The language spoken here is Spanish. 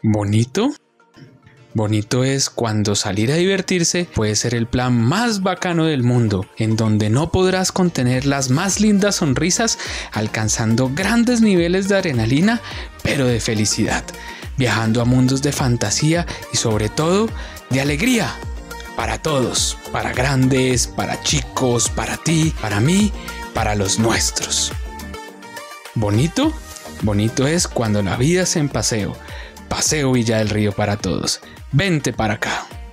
¿Bonito? Bonito es cuando salir a divertirse puede ser el plan más bacano del mundo, en donde no podrás contener las más lindas sonrisas, alcanzando grandes niveles de adrenalina, pero de felicidad, viajando a mundos de fantasía y sobre todo de alegría. Para todos, para grandes, para chicos, para ti, para mí, para los nuestros. ¿Bonito? Bonito es cuando la vida es en paseo. Paseo Villa del Río para todos. Vente para acá.